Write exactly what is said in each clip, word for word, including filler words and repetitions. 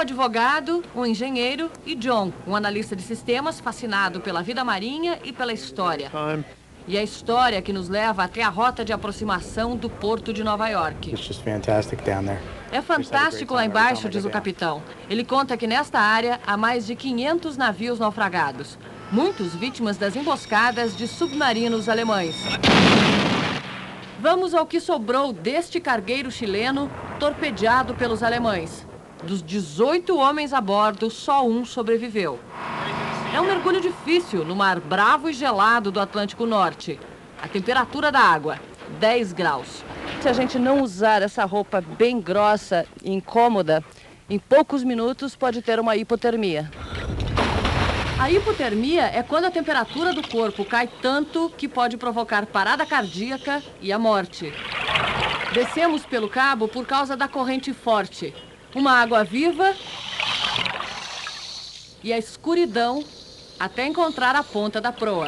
advogado, um engenheiro e John, um analista de sistemas fascinado pela vida marinha e pela história. Time. E a história que nos leva até a rota de aproximação do porto de Nova York. It's just fantastic down there. É fantástico lá embaixo, diz o capitão. Ele conta que nesta área há mais de quinhentos navios naufragados, muitos vítimas das emboscadas de submarinos alemães. Vamos ao que sobrou deste cargueiro chileno torpedeado pelos alemães. Dos dezoito homens a bordo, só um sobreviveu. É um mergulho difícil no mar bravo e gelado do Atlântico Norte. A temperatura da água, dez graus. Se a gente não usar essa roupa bem grossa e incômoda, em poucos minutos pode ter uma hipotermia. A hipotermia é quando a temperatura do corpo cai tanto que pode provocar parada cardíaca e a morte. Descemos pelo cabo por causa da corrente forte. Uma água viva e a escuridão até encontrar a ponta da proa.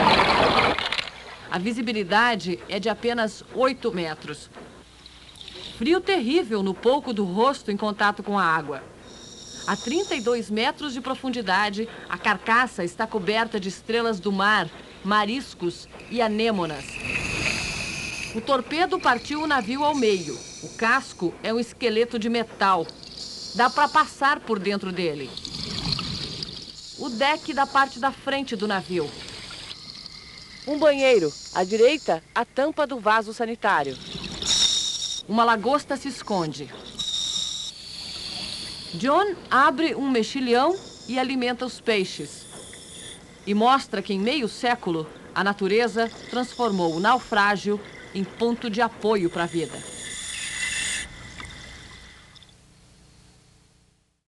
A visibilidade é de apenas oito metros. Frio terrível no pouco do rosto em contato com a água. A trinta e dois metros de profundidade, a carcaça está coberta de estrelas do mar, mariscos e anêmonas. O torpedo partiu o navio ao meio. O casco é um esqueleto de metal. Dá para passar por dentro dele. O deck da parte da frente do navio. Um banheiro. À direita, a tampa do vaso sanitário. Uma lagosta se esconde. John abre um mexilhão e alimenta os peixes. E mostra que em meio século, a natureza transformou o naufrágio em ponto de apoio para a vida.